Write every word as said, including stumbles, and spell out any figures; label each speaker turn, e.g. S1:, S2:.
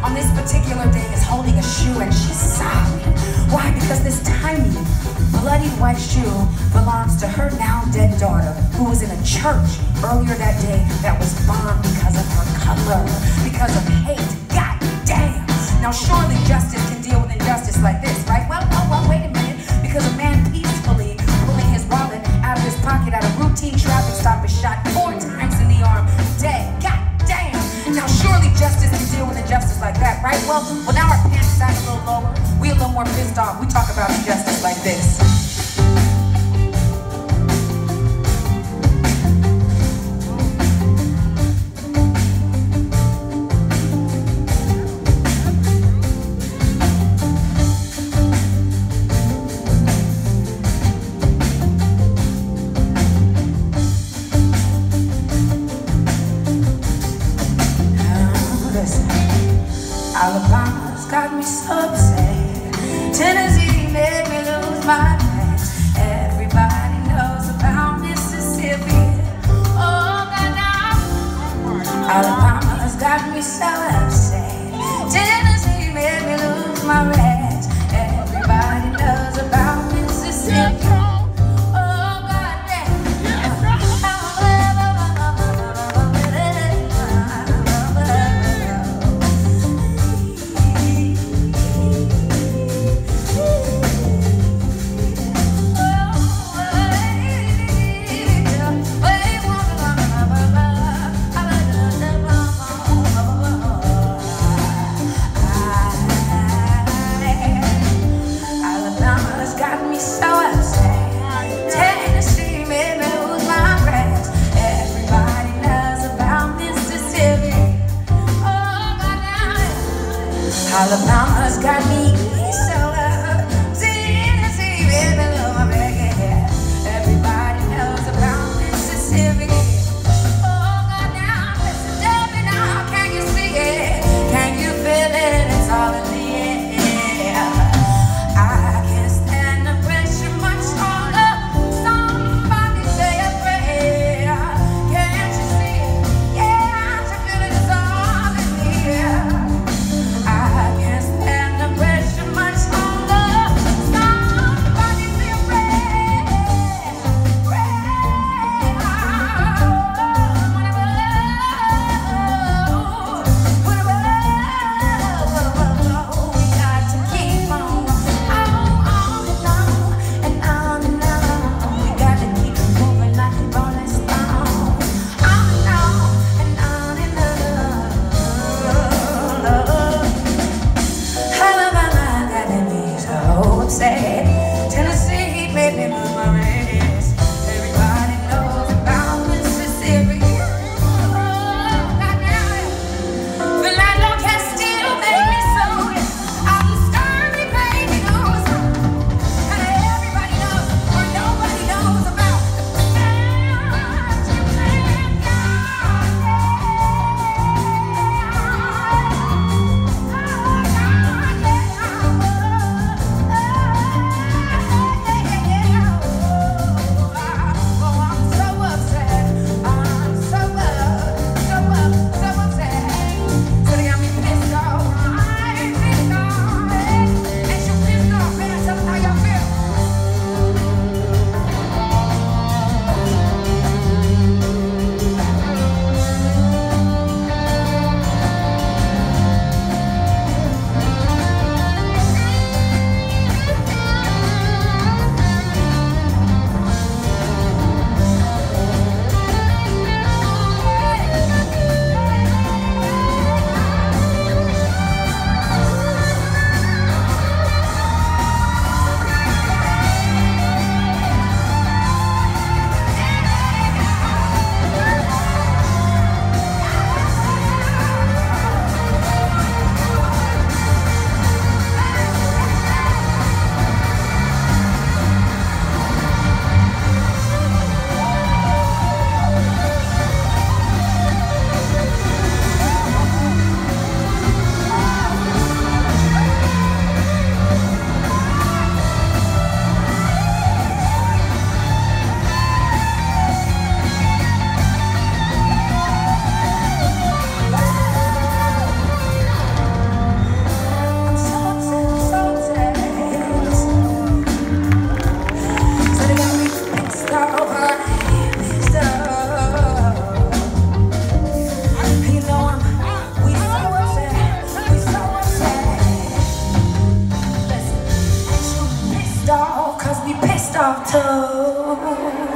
S1: on this particular day is holding a shoe and she's sobbing. Why? Because this tiny, bloody white shoe belongs to her now dead daughter, who was in a church earlier that day that was bombed because of her color, because of hate. God damn! Now surely justice can deal with injustice like this, right? Well, well, well, wait a minute. Because a man peacefully pulling his wallet out of his pocket at a routine traffic stop is shot four times in the arm, dead. God damn! Now surely justice can deal with injustice like that, right? Well, well now our pants sat a little lower. We a little more pissed off. We talk about injustice like this.
S2: Alabama's got me so upset. Tennessee made me lose my mind. Everybody knows about Mississippi. Oh, God, now Alabama's got me so upset. Tennessee made me lose my rest. Everybody knows about Mississippi. Alabama's got me so up. Tennessee, baby, love my reggae. Everybody knows about Mississippi. Oh, God, now, listen to me now. Can you see it? Can you feel it? It's all in the air. I can't stand the pressure much longer. Somebody say a prayer. Can't you see it? Yeah, I feel it. It's all in the air. I can't stand the pressure much longer. soft toe.